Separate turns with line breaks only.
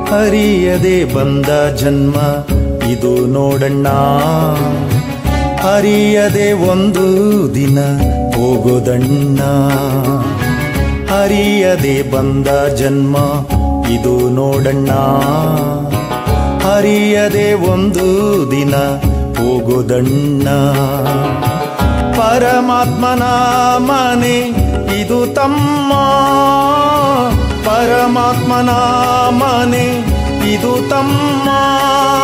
ಅರಿಯದೆ ಬಂದ ಜನ್ಮ ಇದು ನೋಡಣ್ಣ, ಅರಿಯದೆ ಒಂದು ದಿನ ಹೋಗೋದಣ್ಣ. ಅರಿಯದೆ ಬಂದ ಜನ್ಮ ಇದು ನೋಡಣ್ಣ, ಅರಿಯದೆ ಒಂದು ದಿನ ಹೋಗೋದಣ್ಣ. ಪರಮಾತ್ಮನ ಮನೆ ಇದು ತಮ್ಮ, ಪರಮಾತ್ಮನ ಮನೆ ಇದು ತಮ್ಮ.